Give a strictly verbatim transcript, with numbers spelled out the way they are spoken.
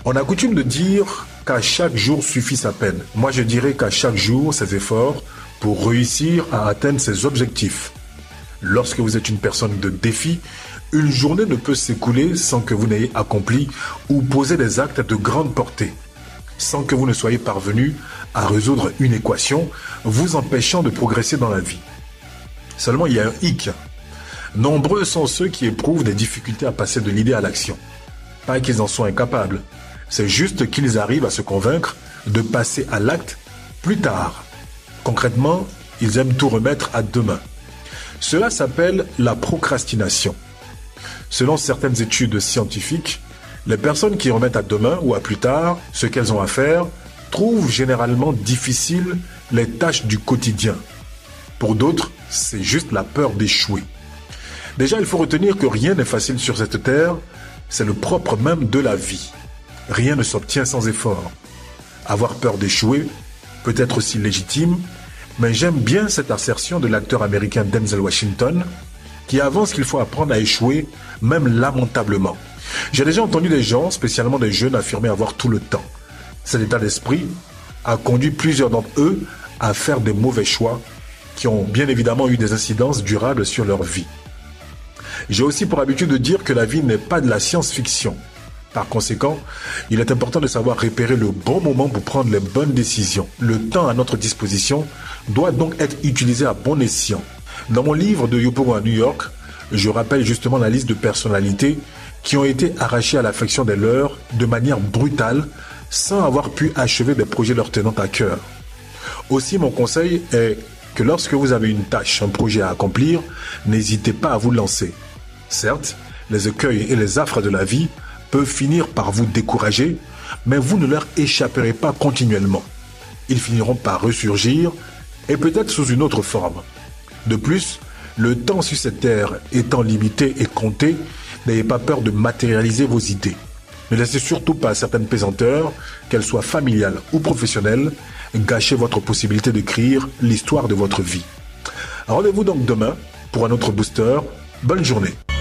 On a coutume de dire qu'à chaque jour suffit sa peine. Moi, je dirais qu'à chaque jour, ses efforts pour réussir à atteindre ses objectifs. Lorsque vous êtes une personne de défi, une journée ne peut s'écouler sans que vous n'ayez accompli ou posé des actes de grande portée, sans que vous ne soyez parvenu à résoudre une équation vous empêchant de progresser dans la vie. Seulement, il y a un hic. Nombreux sont ceux qui éprouvent des difficultés à passer de l'idée à l'action. Pas qu'ils en soient incapables, c'est juste qu'ils arrivent à se convaincre de passer à l'acte plus tard. Concrètement, ils aiment tout remettre à demain. Cela s'appelle la procrastination. Selon certaines études scientifiques, les personnes qui remettent à demain ou à plus tard ce qu'elles ont à faire trouvent généralement difficiles les tâches du quotidien. Pour d'autres, c'est juste la peur d'échouer. Déjà, il faut retenir que rien n'est facile sur cette terre, c'est le propre même de la vie. Rien ne s'obtient sans effort. Avoir peur d'échouer peut être aussi légitime, mais j'aime bien cette assertion de l'acteur américain Denzel Washington, qui avance qu'il faut apprendre à échouer, même lamentablement. J'ai déjà entendu des gens, spécialement des jeunes, affirmer avoir tout le temps. Cet état d'esprit a conduit plusieurs d'entre eux à faire des mauvais choix qui ont bien évidemment eu des incidences durables sur leur vie. J'ai aussi pour habitude de dire que la vie n'est pas de la science-fiction. Par conséquent, il est important de savoir repérer le bon moment pour prendre les bonnes décisions. Le temps à notre disposition doit donc être utilisé à bon escient. Dans mon livre de Yopogo à New York, je rappelle justement la liste de personnalités qui ont été arrachées à l'affection des leurs de manière brutale sans avoir pu achever des projets leur tenant à cœur. Aussi, mon conseil est que lorsque vous avez une tâche, un projet à accomplir, n'hésitez pas à vous lancer. Certes, les écueils et les affres de la vie peuvent finir par vous décourager, mais vous ne leur échapperez pas continuellement. Ils finiront par ressurgir, et peut-être sous une autre forme. De plus, le temps sur cette terre étant limité et compté, n'ayez pas peur de matérialiser vos idées. Ne laissez surtout pas certaines pesanteurs, qu'elles soient familiales ou professionnelles, gâcher votre possibilité d'écrire l'histoire de votre vie. Rendez-vous donc demain pour un autre booster. Bonne journée.